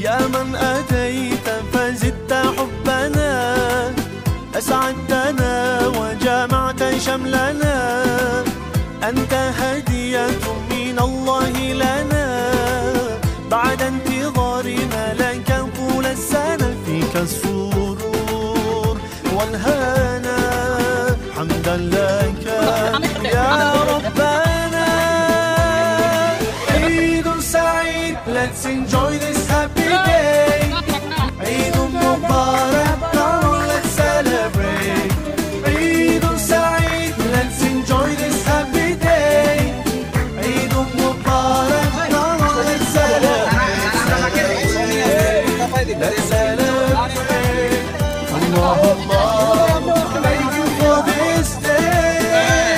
يا من أتيت فزدت حبنا، أسعدتنا وجمعت شملنا، أنت هدية من الله لنا، بعد انتظارنا لك طول السنة، فيك السرور والهنا، حمدا لك يا ربنا. عيد سعيد, let's enjoy this happy day. عيد مبارك, come on let's celebrate. عيد سعيد, let's enjoy this happy day. عيد مبارك, come on let's celebrate. Let's celebrate. Allah Allah, thank you for this day.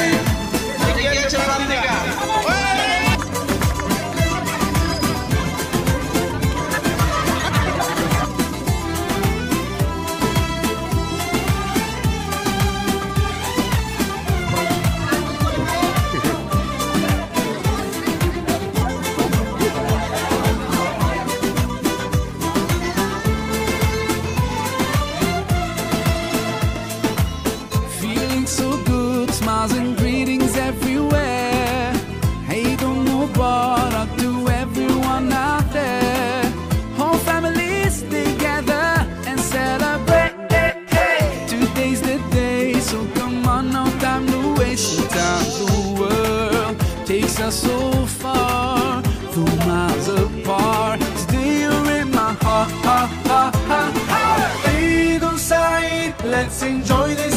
Feeling so good, smiles and greetings everywhere. Eid Mubarak to everyone out there. Whole families together and celebrate. Today's the day, so come on, no time to waste. Sometimes the world takes us so far, through miles apart. Today you're in my heart. Eid Saeed, let's enjoy this